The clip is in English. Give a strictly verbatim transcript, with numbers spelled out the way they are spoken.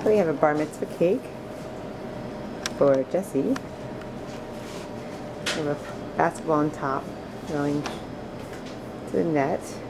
We have a bar mitzvah cake for Jesse. We have a basketball on top going to the net.